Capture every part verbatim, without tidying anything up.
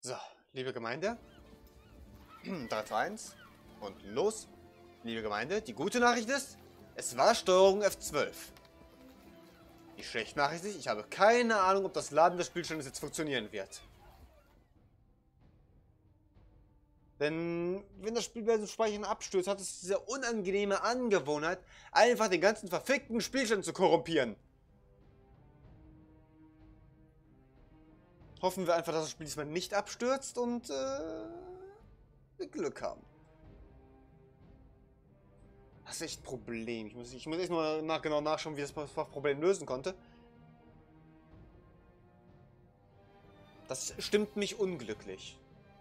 So, liebe Gemeinde. drei, zwei, eins. Und los. Liebe Gemeinde, die gute Nachricht ist, es war Steuerung F zwölf. Die schlechte Nachricht ist, ich habe keine Ahnung, ob das Laden des Spielstandes jetzt funktionieren wird. Denn wenn das Spiel bei dem Speichern abstürzt, hat es diese unangenehme Angewohnheit, einfach den ganzen verfickten Spielstand zu korrumpieren. Hoffen wir einfach, dass das Spiel diesmal nicht abstürzt und äh, Glück haben. Das ist echt ein Problem. Ich muss, ich muss echt mal nach, genau nachschauen, wie das Problem lösen konnte. Das stimmt mich unglücklich.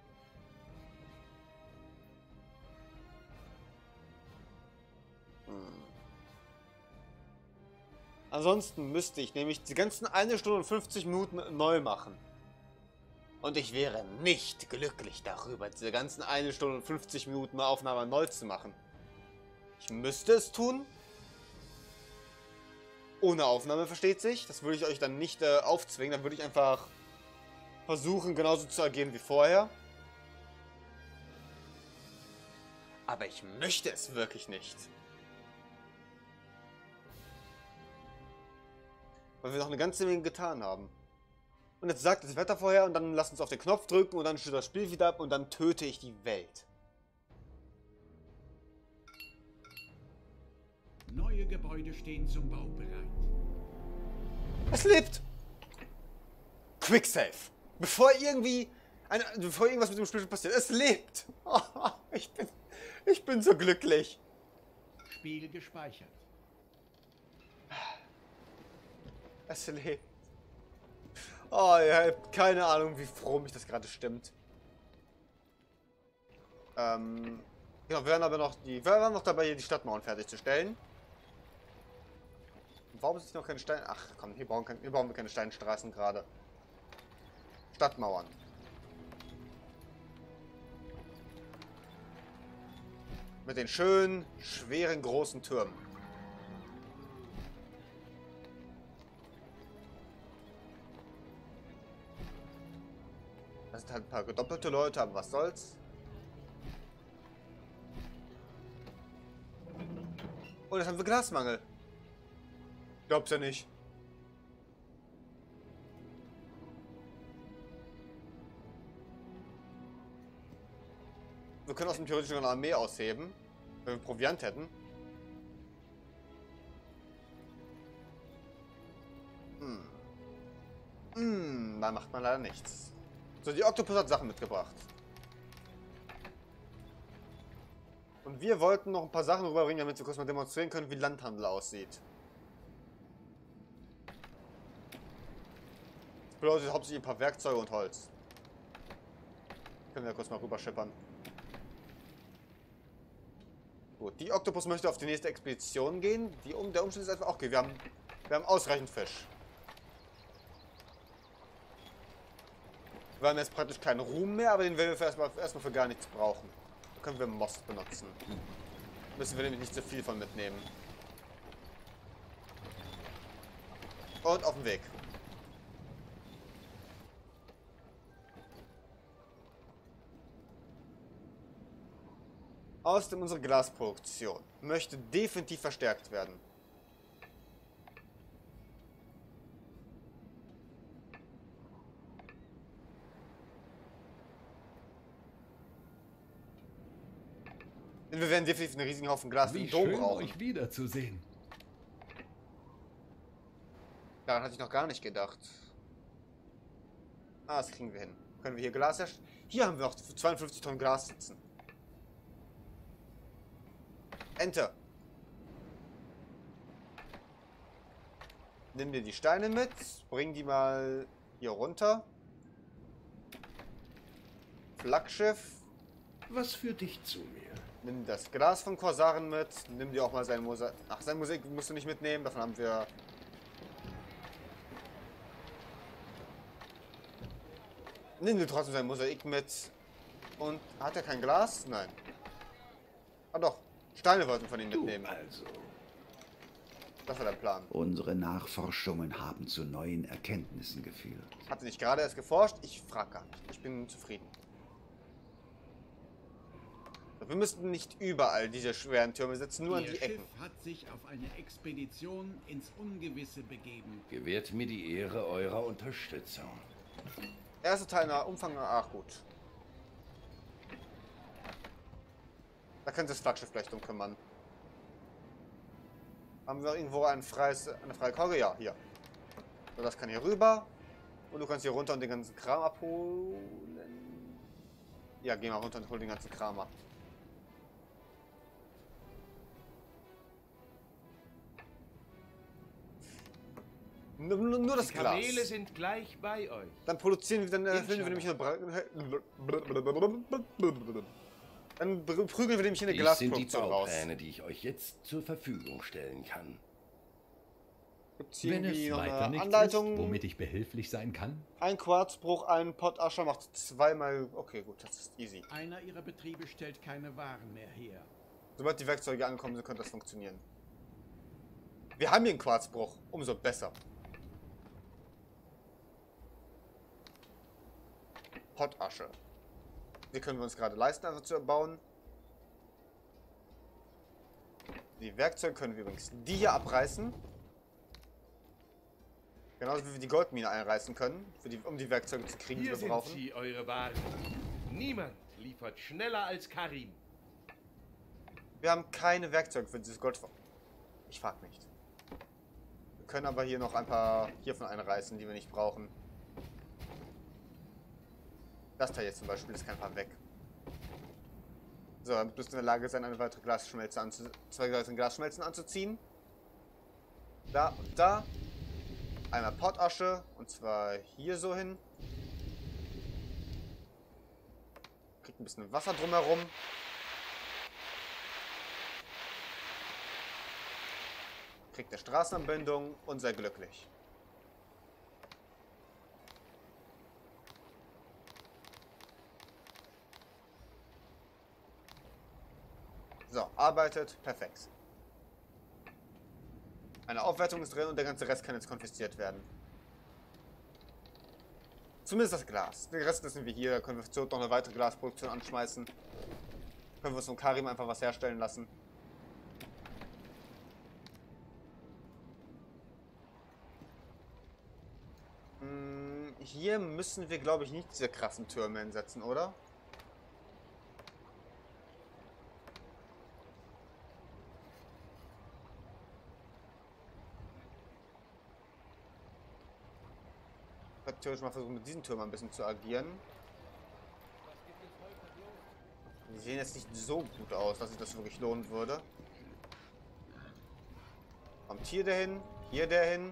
Hm. Ansonsten müsste ich nämlich die ganzen eine Stunde und fünfzig Minuten neu machen. Und ich wäre nicht glücklich darüber, diese ganzen eine Stunde und fünfzig Minuten Aufnahme neu zu machen. Ich müsste es tun. Ohne Aufnahme, versteht sich. Das würde ich euch dann nicht äh, aufzwingen. Dann würde ich einfach versuchen, genauso zu agieren wie vorher. Aber ich möchte es wirklich nicht. Weil wir noch eine ganze Menge getan haben. Und jetzt sagt das Wetter vorher und dann lasst uns auf den Knopf drücken und dann stürzt das Spiel wieder ab und dann töte ich die Welt. Neue Gebäude stehen zum Bau bereit. Es lebt! Quicksave! Bevor irgendwie ein, bevor irgendwas mit dem Spiel passiert. Es lebt! Oh, ich, bin, ich bin so glücklich. Spiel gespeichert. Es lebt. Oh, ihr habt keine Ahnung, wie froh mich das gerade stimmt. Ähm, genau, wir werden aber noch die, wir waren noch dabei, hier die Stadtmauern fertigzustellen. Warum sind noch keine Steine? Ach komm, hier bauen, hier bauen wir keine Steinstraßen gerade. Stadtmauern. Mit den schönen, schweren, großen Türmen. Das sind halt ein paar gedoppelte Leute, aber was soll's. Und jetzt haben wir Glasmangel. Glaub's ja nicht. Wir können aus dem theoretischen eine Armee ausheben, wenn wir Proviant hätten. Hm. Hm, da macht man leider nichts. So, die Oktopus hat Sachen mitgebracht. Und wir wollten noch ein paar Sachen rüberbringen, damit wir kurz mal demonstrieren können, wie Landhandel aussieht. Das bedeutet hauptsächlich ein paar Werkzeuge und Holz. Können wir kurz mal rüberschippern. Gut, die Oktopus möchte auf die nächste Expedition gehen. Die um, der Umstand ist einfach auch okay. Wir haben, wir haben ausreichend Fisch. Wir haben jetzt praktisch keinen Ruhm mehr, aber den werden wir erstmal, erstmal für gar nichts brauchen. Da können wir Most benutzen. Müssen wir nämlich nicht so viel von mitnehmen. Und auf dem Weg. Außerdem unsere Glasproduktion möchte definitiv verstärkt werden. Denn wir werden definitiv einen riesigen Haufen Glas Wie im Dom schön, brauchen. euch wiederzusehen. Daran hatte ich noch gar nicht gedacht. Ah, das kriegen wir hin. Können wir hier Glas herstellen? Hier haben wir noch zweiundfünfzig Tonnen Glas sitzen. Enter. Nimm dir die Steine mit. Bring die mal hier runter. Flaggschiff. Was führt dich zu mir? Nimm das Glas von Korsaren mit. Nimm dir auch mal sein Mosaik. Ach, sein Mosaik musst du nicht mitnehmen. Davon haben wir... Nimm dir trotzdem sein Mosaik mit. Und hat er kein Glas? Nein. Ah doch. Steine wollten wir von ihm Du mitnehmen. also. Das war der Plan. Unsere Nachforschungen haben zu neuen Erkenntnissen geführt. Hatte nicht gerade erst geforscht? Ich frage gar nicht. Ich bin zufrieden. Wir müssten nicht überall diese schweren Türme setzen, nur an Ihr die Ecken. Schiff hat sich auf eine Expedition ins Ungewisse begeben. Gewährt mir die Ehre eurer Unterstützung. Erster Teil nach Umfang, ach gut. Da könnte das Flaggschiff gleich drum kümmern. Haben wir irgendwo ein freies, eine freie Korge? Ja, hier. So, das kann hier rüber. Und du kannst hier runter und den ganzen Kram abholen. Ja, geh mal runter und hol den ganzen Kram ab. Nur, nur, nur das Die Kamele Glas. sind gleich bei euch. Dann produzieren wir, dann erfüllen wir nämlich eine Bra Dann prügeln wir nämlich eine Dies sind die Glasproduktion raus. Baupläne, die ich euch jetzt zur Verfügung stellen kann. Gibt's Wenn irgendwie es noch weiter eine nichts Anleitung? ist, womit ich behilflich sein kann? Ein Quarzbruch, ein Pottascher macht zweimal. Okay, gut, das ist easy. Einer ihrer Betriebe stellt keine Waren mehr her. Sobald die Werkzeuge ankommen sind, könnte das funktionieren. Wir haben hier einen Quarzbruch, umso besser. Pottasche. Die können wir uns gerade leisten, einfach zu erbauen. Die Werkzeuge können wir übrigens die hier abreißen. Genauso wie wir die Goldmine einreißen können, für die, um die Werkzeuge zu kriegen, Hier die wir sind brauchen. sie, eure Waren. Niemand liefert schneller als Karim. Wir haben keine Werkzeuge für dieses Gold. Ich frag nicht. Wir können aber hier noch ein paar hiervon einreißen, die wir nicht brauchen. Das Teil jetzt zum Beispiel, das kann einfach weg. So, damit müsst ihr in der Lage sein, eine weitere Glasschmelze anzu zwei weitere Glasschmelzen anzuziehen. Da und da. Einmal Pottasche, und zwar hier so hin. Kriegt ein bisschen Wasser drumherum. Kriegt eine Straßenanbindung und sei glücklich. So, arbeitet. Perfekt. Eine Aufwertung ist drin und der ganze Rest kann jetzt konfisziert werden. Zumindest das Glas. Den Rest lassen wir hier. Da können wir zur Not noch eine weitere Glasproduktion anschmeißen. Können wir uns von Karim einfach was herstellen lassen. Hm, hier müssen wir, glaube ich, nicht diese krassen Türme hinsetzen, oder? Theoretisch mal versuchen, mit diesen Türmen ein bisschen zu agieren. Die sehen jetzt nicht so gut aus, dass sich das wirklich lohnen würde. Kommt hier der hin, hier der hin.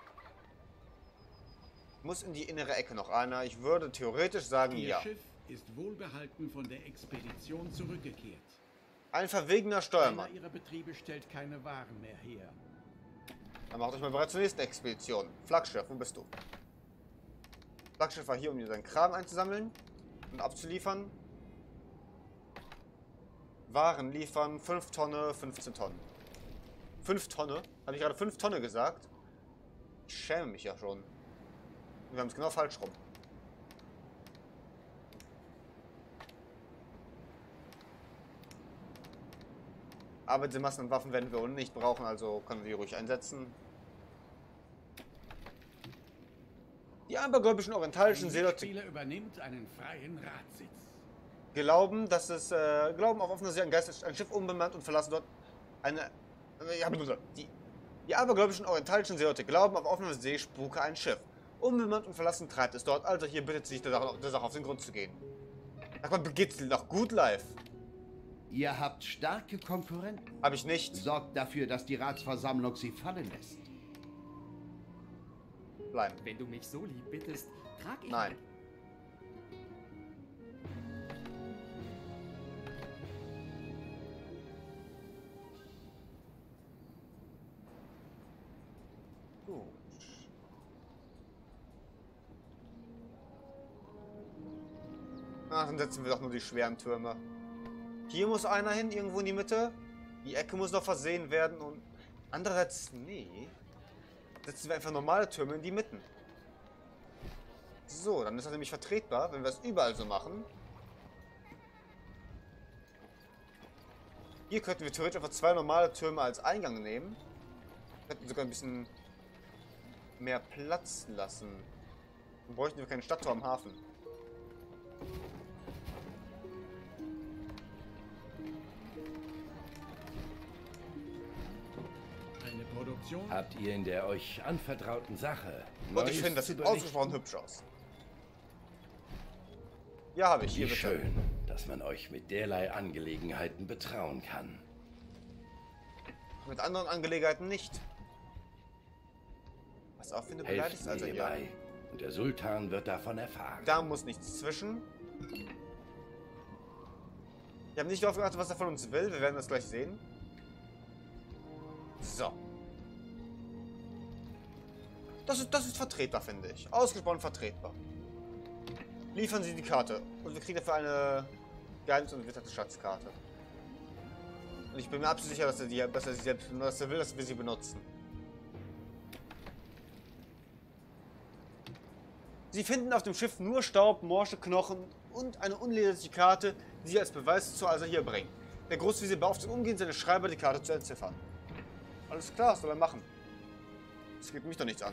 Muss in die innere Ecke noch einer. Ich würde theoretisch sagen, Ihr ja. Schiff ist wohlbehalten von der Expedition zurückgekehrt. Ein verwegener Steuermann. Einer ihrer Betriebe stellt keine Waren mehr her. Dann macht euch mal bereit zur nächsten Expedition. Flaggschiff, wo bist du? Flaggschiff war hier, um seinen Kram einzusammeln und abzuliefern. Waren liefern, fünf Tonnen, fünfzehn Tonnen. fünf Tonnen? Habe ich gerade fünf Tonnen gesagt? Ich schäme mich ja schon. Wir haben es genau falsch rum. Aber diese Massen an Waffen werden wir ohne nicht brauchen, also können wir die ruhig einsetzen. Die abergläubischen orientalischen Seeleute Spieler übernimmt einen freien Ratsitz. glauben, dass es äh, glauben auf offener See ein Geist ein Schiff unbemannt und verlassen dort eine. Äh, ja, die, die abergläubischen orientalischen Seeleute glauben, auf offener See spuke ein Schiff. Unbemannt und verlassen treibt es dort. Also hier bittet sich der Sache, der Sache auf den Grund zu gehen. Ach man, geht's noch gut live? Ihr habt starke Konkurrenten. Habe ich nicht. Sorgt dafür, dass die Ratsversammlung sie fallen lässt. Bleiben. Wenn du mich so lieb bittest, trag ich. Nein. Gut. Ach, dann setzen wir doch nur die schweren Türme. Hier muss einer hin, irgendwo in die Mitte. Die Ecke muss noch versehen werden und Andererseits, nee. Setzen wir einfach normale Türme in die Mitten. So, dann ist das nämlich vertretbar, wenn wir es überall so machen. Hier könnten wir theoretisch einfach zwei normale Türme als Eingang nehmen. Wir könnten sogar ein bisschen mehr Platz lassen. Dann bräuchten wir keinen Stadttor am Hafen. Eine Produktion. Habt ihr in der euch anvertrauten Sache Und Neues ich finde, das zu sieht berichten? ausgesprochen hübsch aus. Ja, habe ich. Hier Wie bitte. schön, dass man euch mit derlei Angelegenheiten betrauen kann. Mit anderen Angelegenheiten nicht. Was auch für eine Helft beleidigt mir also hier. hierbei, und der Sultan wird davon erfahren. Da muss nichts zwischen. Ich habe nicht darauf geachtet, was er von uns will. Wir werden das gleich sehen. So. Das ist, das ist vertretbar, finde ich. Ausgesprochen vertretbar. Liefern Sie die Karte. Und wir kriegen dafür eine Geheimnis- und witterte Schatzkarte. Und ich bin mir absolut sicher, dass er, die, dass er sie selbst dass er will, dass wir sie benutzen. Sie finden auf dem Schiff nur Staub, morsche Knochen und eine unleserliche Karte, die sie als Beweis zur Also hier bringen. Der Großvizier beauftragt umgehend seine Schreiber, die Karte zu entziffern. Alles klar, was soll er machen? Das geht mich doch nichts an.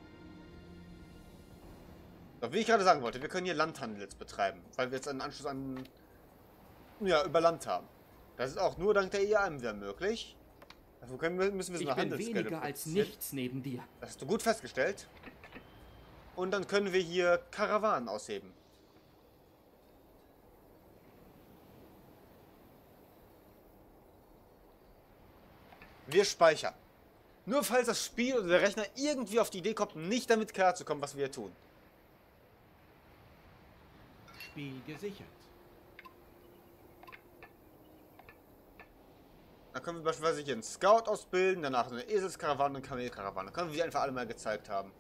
Doch wie ich gerade sagen wollte, wir können hier Landhandel jetzt betreiben, weil wir jetzt einen Anschluss an, ja, über Land haben. Das ist auch nur dank der I A M wieder möglich. Dafür können wir, müssen wir so Ich eine bin Handelsquelle weniger als produzieren. nichts neben dir. Das hast du gut festgestellt. Und dann können wir hier Karawanen ausheben. Wir speichern. Nur falls das Spiel oder der Rechner irgendwie auf die Idee kommt, nicht damit klarzukommen, was wir hier tun. Spiel gesichert. Dann können wir beispielsweise hier einen Scout ausbilden, danach eine Eselskarawane und eine Kamelkarawane. Dann können wir die einfach alle mal gezeigt haben.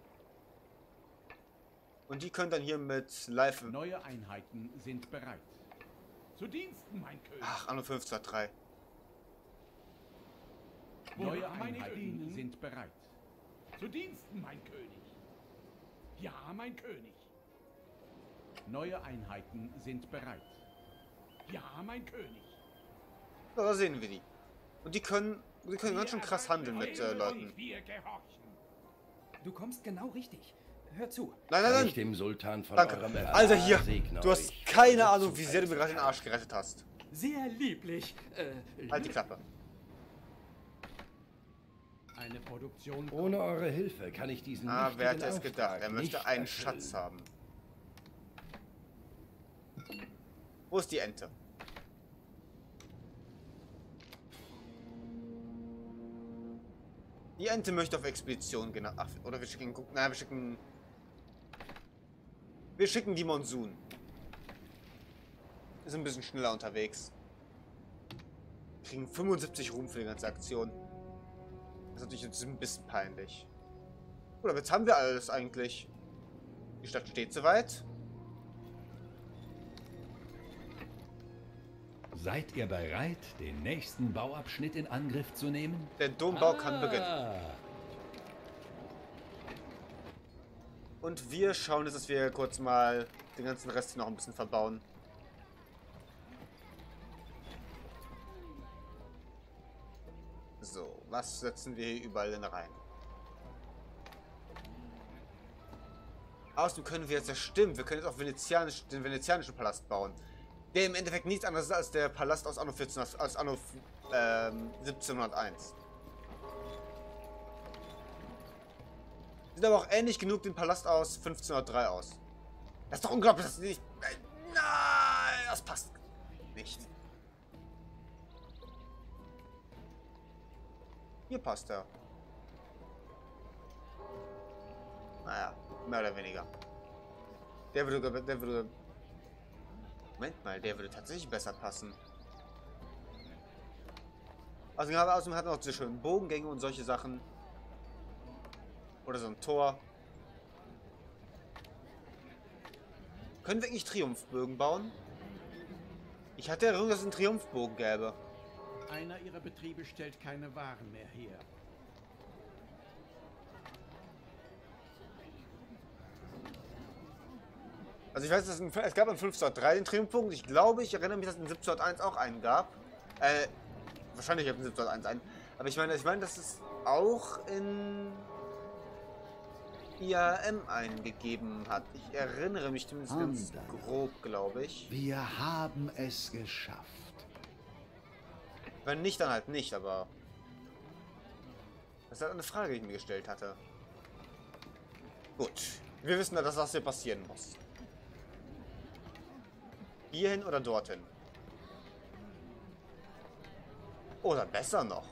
Und die können dann hier mit Live... Neue Einheiten sind bereit. Zu Diensten, mein König. Ach, Anno fünfhundertdrei. Neue meine Einheiten Königin. sind bereit. Zu Diensten, mein König. Ja, mein König. Neue Einheiten sind bereit. Ja, mein König. So, da sehen wir die. Und die können, die können ganz schön krass handeln mit äh, Leuten. Wir gehorchen. Du kommst genau richtig. Hör zu. Nein, Kann nein, ich nein. dem Sultan von Danke. eurem Erfolg Alter, hier. segne Du hast euch. keine Ahnung, wie sehr du mir gerade den Arsch gerettet hast. Sehr lieblich. Äh, Halt die Klappe. Eine Produktion. Ohne eure Hilfe kann ich diesen Ah, wer wichtigen hätte es gedacht? Auftrag Er möchte nicht einen erfüllen. Schatz haben. Wo ist die Ente? Die Ente möchte auf Expedition genau. Ach, oder wir schicken. guck- Nein, wir schicken. Wir schicken die Monsun. Wir sind ein bisschen schneller unterwegs. Wir kriegen fünfundsiebzig Ruhm für die ganze Aktion. Das ist natürlich jetzt ein bisschen peinlich. Gut, aber jetzt haben wir alles eigentlich. Die Stadt steht soweit. Seid ihr bereit, den nächsten Bauabschnitt in Angriff zu nehmen? Der Dombau kann beginnen. Ah, Und wir schauen jetzt, dass wir kurz mal den ganzen Rest hier noch ein bisschen verbauen. So, was setzen wir hier überall denn rein? Außerdem können wir jetzt, das stimmt, wir können jetzt auch venezianisch, den venezianischen Palast bauen. Der im Endeffekt nichts anderes ist als der Palast aus Anno, vierzehn, aus Anno ähm, siebzehnhunderteins. Sieht aber auch ähnlich genug den Palast aus fünfzehnhundertdrei aus. Das ist doch unglaublich, dass nicht... Nein, das passt nicht. Hier passt er. Naja, mehr oder weniger. Der würde... Der würde... Moment mal, der würde tatsächlich besser passen. Also, ja, außerdem hat er noch diese schönen Bogengänge und solche Sachen. Oder so ein Tor. Können wir eigentlich Triumphbögen bauen? Ich hatte Erinnerung, dass es einen Triumphbogen gäbe. Einer ihrer Betriebe stellt keine Waren mehr her. Also ich weiß, dass es, es gab in fünf Punkt drei den Triumph-Punkt. Ich glaube, ich erinnere mich, dass es in sieben Punkt eins auch einen gab. Äh, wahrscheinlich gab es in sieben Punkt eins einen. Aber ich meine, ich meine, dass es auch in I A M eingegeben hat. Ich erinnere mich zumindest ganz grob, glaube ich. Wir haben es geschafft. Wenn nicht, dann halt nicht, aber... Das ist halt eine Frage, die ich mir gestellt hatte. Gut. Wir wissen ja, dass das hier passieren muss. Hierhin oder dorthin? Oder besser noch.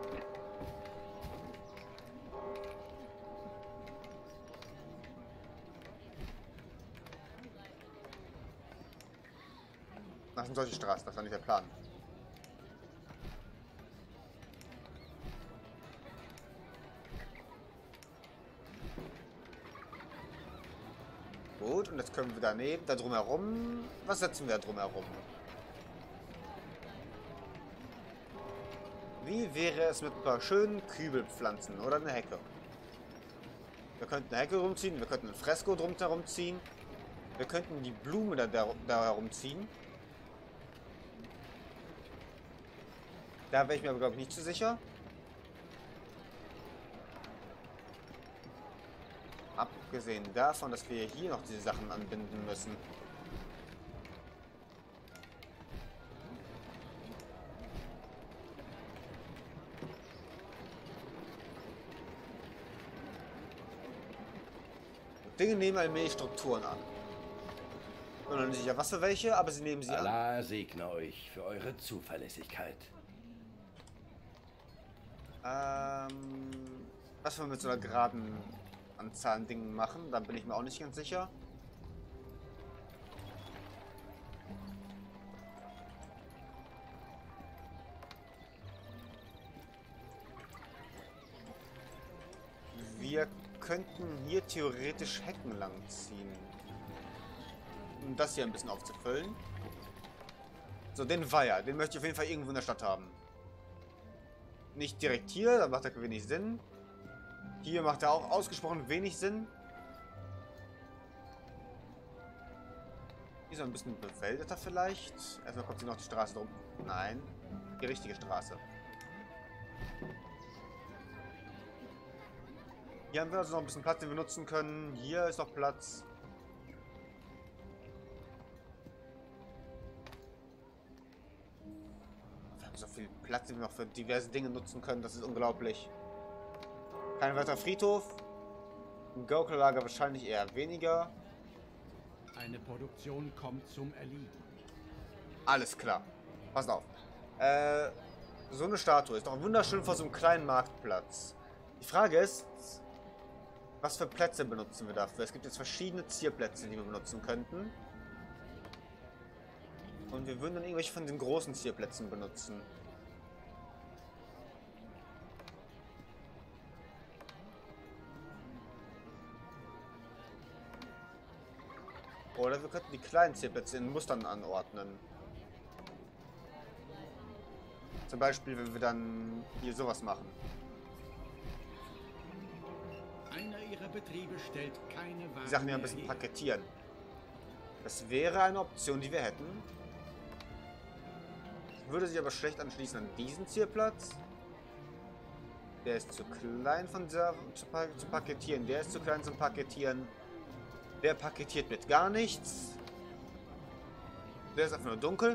Das sind solche Straßen, das war nicht der Plan. Gut, und jetzt können wir daneben, da drumherum. Was setzen wir da drumherum? Wie wäre es mit ein paar schönen Kübelpflanzen oder eine Hecke? Wir könnten eine Hecke rumziehen, wir könnten ein Fresko drumherum ziehen. Wir könnten die Blume da, da, da herumziehen. Da wäre ich mir aber, glaube ich, nicht zu sicher. Abgesehen davon, dass wir hier noch diese Sachen anbinden müssen. Dinge nehmen allmählich Strukturen an. Ich bin noch nicht sicher, was für welche, aber sie nehmen sie an. Allah segne euch für eure Zuverlässigkeit. Ähm, was wir mit so einer geraden Anzahl an Dingen machen, da bin ich mir auch nicht ganz sicher. Wir könnten hier theoretisch Hecken langziehen. Um das hier ein bisschen aufzufüllen. So, den Weiher, den möchte ich auf jeden Fall irgendwo in der Stadt haben. Nicht direkt hier, da macht er wenig Sinn. Hier macht er auch ausgesprochen wenig Sinn. Hier so ein bisschen bewäldeter vielleicht. Erstmal kommt hier noch die Straße drum. Nein, die richtige Straße. Hier haben wir also noch ein bisschen Platz, den wir nutzen können. Hier ist noch Platz. Wir haben so viel Platz, den wir noch für diverse Dinge nutzen können. Das ist unglaublich. Kein weiterer Friedhof. Ein Gaukellager wahrscheinlich eher weniger. Eine Produktion kommt zum Erliegen. Alles klar. Passt auf. Äh, so eine Statue ist doch wunderschön vor so einem kleinen Marktplatz. Die Frage ist, was für Plätze benutzen wir dafür? Es gibt jetzt verschiedene Zierplätze, die wir benutzen könnten. Und wir würden dann irgendwelche von den großen Zierplätzen benutzen. Oder wir könnten die kleinen Zierplätze in Mustern anordnen. Zum Beispiel, wenn wir dann hier sowas machen. Einer ihrer Betriebe stellt keine Waren Die Sachen hier ein mehr bisschen her. paketieren. Das wäre eine Option, die wir hätten. Würde sich aber schlecht anschließen an diesen Zierplatz. Der ist zu klein von dieser, zu, pa zu paketieren. Der ist zu klein zum Paketieren. Der paketiert mit gar nichts. Der ist einfach nur dunkel.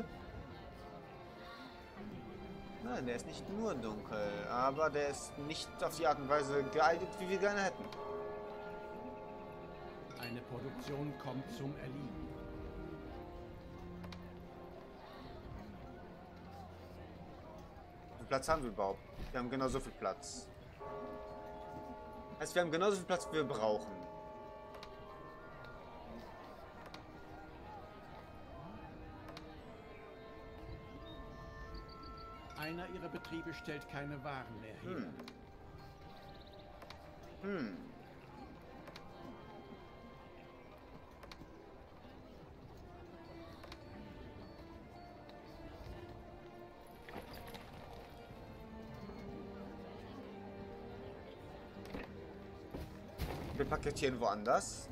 Nein, der ist nicht nur dunkel, aber der ist nicht auf die Art und Weise geeignet, wie wir gerne hätten. Eine Produktion kommt zum Erliegen. Wie viel Platz haben wir überhaupt? Wir haben genauso viel Platz. Heißt, wir haben genauso viel Platz, wie wir brauchen. Einer ihrer Betriebe stellt keine Waren mehr her. Hm. Hm. Wir paketieren woanders.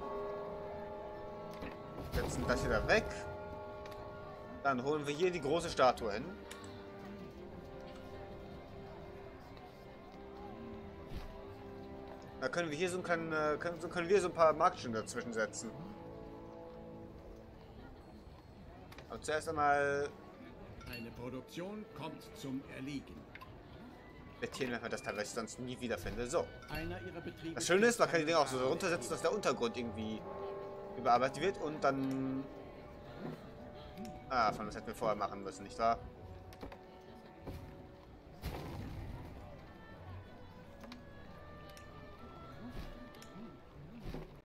Setzen das wieder weg. Dann holen wir hier die große Statue hin. Da können wir hier so ein, kleinen, können, so können wir so ein paar Marktstände dazwischen setzen. Aber zuerst einmal Eine Produktion kommt zum Erliegen. Bettieren wir das Teil, was ich sonst nie wiederfinde. So. Einer ihrer Betriebe. Das Schöne ist, man kann die Dinge auch so runtersetzen, dass der Untergrund irgendwie überarbeitet wird und dann... Ah, von das hätten wir vorher machen müssen, nicht wahr?